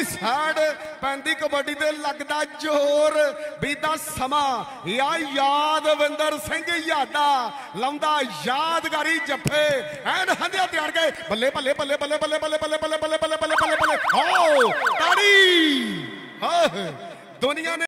side पैंदी कबड्डी ते लगदा जोर बीता समा या यादविंदर सिंह यादा लाउंदा यादगारी जफे एन हंदिया तैयार गए बल्ले बल्ले बल्ले बल्ले बल्ले बल्ले बल्ले बल्ले बल्ले बल्ले बल्ले बल्ले बल्ले ओ ताड़ी दुनिया ने